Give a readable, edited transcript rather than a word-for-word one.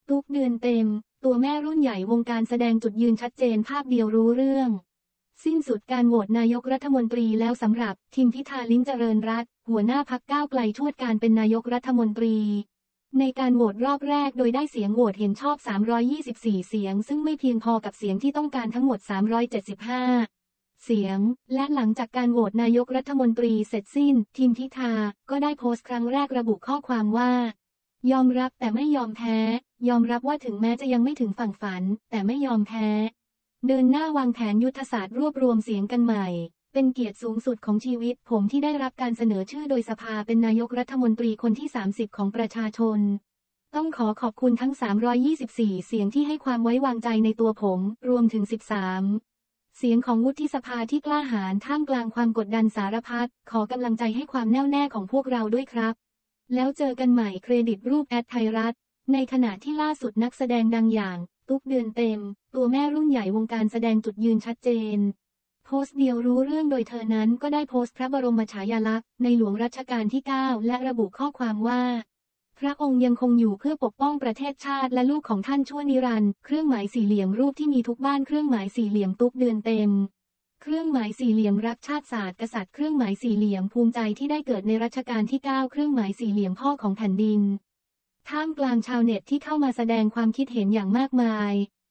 ตุ๊กเดือนเต็มตัวแม่รุ่นใหญ่วงการแสดงจุดยืนชัดเจนภาพเดียวรู้เรื่องสิ้นสุดการโหวตนายกรัฐมนตรีแล้วสำหรับทิมพิธาลิ้มเจริญรัตน์หัวหน้าพรรคก้าวไกลชวดการเป็นนายกรัฐมนตรีในการโหวตรอบแรกโดยได้เสียงโหวตเห็นชอบ324เสียงซึ่งไม่เพียงพอกับเสียงที่ต้องการทั้งหมด375เสียงและหลังจากการโหวตนายกรัฐมนตรีเสร็จสิ้นทิมพิธาก็ได้โพสต์ครั้งแรกระบุข้อความว่ายอมรับแต่ไม่ยอมแพ้ยอมรับว่าถึงแม้จะยังไม่ถึงฝั่งฝันแต่ไม่ยอมแพ้เดินหน้าวางแผนยุทธศาสตร์รวบรวมเสียงกันใหม่เป็นเกียรติสูงสุดของชีวิตผมที่ได้รับการเสนอชื่อโดยสภาเป็นนายกรัฐมนตรีคนที่30ของประชาชนต้องขอบคุณทั้ง324เสียงที่ให้ความไว้วางใจในตัวผมรวมถึง13เสียงของวุฒิสภาที่กล้าหาญท่ามกลางความกดดันสารพัดขอกำลังใจให้ความแน่วแน่ของพวกเราด้วยครับแล้วเจอกันใหม่เครดิตรูปไทยรัฐในขณะที่ล่าสุดนักแสดงดังอย่างตุ๊กเดือนเต็มตัวแม่รุ่นใหญ่วงการแสดงจุดยืนชัดเจนโพสต์เดียวรู้เรื่องโดยเธอนั้นก็ได้โพสต์พระบรมฉายาลักษณ์ในหลวงรัชกาลที่9และระบุข้อความว่าพระองค์ยังคงอยู่เพื่อปกป้องประเทศชาติและลูกของท่านชั่วนิรันดร์เครื่องหมายสี่เหลี่ยมรูปที่มีทุกบ้านเครื่องหมายสี่เหลี่ยมตุ๊กเดือนเต็มเครื่องหมายสี่เหลี่ยมรักชาติศาสตร์กษัตริย์เครื่องหมายสี่เหลี่ยมภูมิใจที่ได้เกิดในรัชกาลที่9เครื่องหมายสี่เหลี่ยมพ่อของแผ่นดินท่ามกลางชาวเน็ตที่เข้ามาแสดงความคิดเห็นอย่างมากมาย